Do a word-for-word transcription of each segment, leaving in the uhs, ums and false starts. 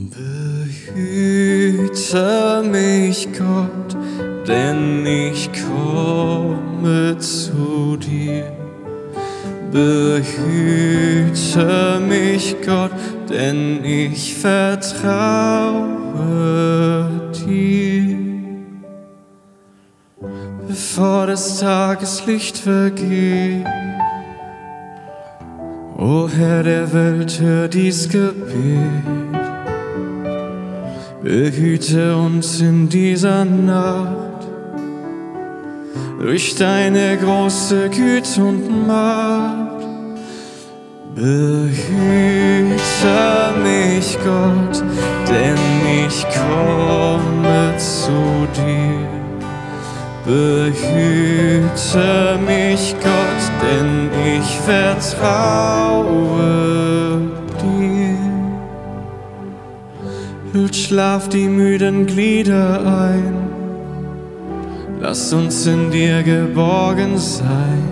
Behüte mich, Gott, denn ich komme zu dir. Behüte mich, Gott, denn ich vertraue dir. Bevor das Tageslicht vergeht, o Herr der Welt, hör dies Gebet. Behüte uns in dieser Nacht durch deine große Güte und Macht. Behüte mich, Gott, denn ich komme zu dir. Behüte mich, Gott, denn ich vertraue dir. Hüllt Schlaf die müden Glieder ein, lass uns in dir geborgen sein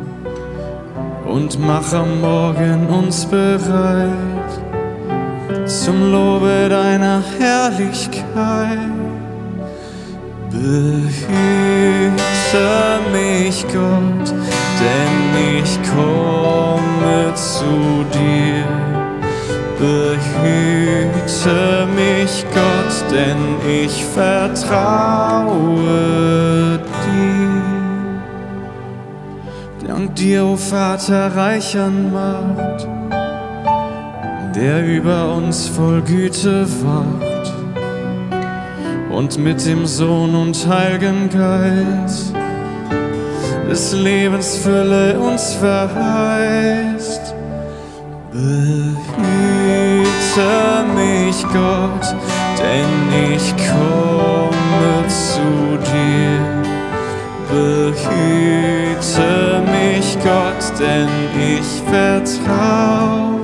und mach am Morgen uns bereit zum Lobe deiner Herrlichkeit. Behüte mich, Gott, denn ich komme zu dir. Behüte mich, Gott, denn ich vertraue dir. Dank dir, o Vater reicher Macht, der über uns voll Güte wacht und mit dem Sohn und Heiligen Geist des Lebens Fülle uns verheißt. Behüte mich, Gott, denn ich komme zu dir. Behüte mich, Gott, denn ich vertraue